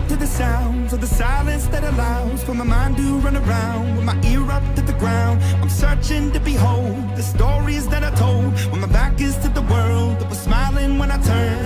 to the sounds of the silence that allows for my mind to run around with my ear up to the ground. I'm searching to behold the stories that I told when my back is to the world that was smiling when I turned.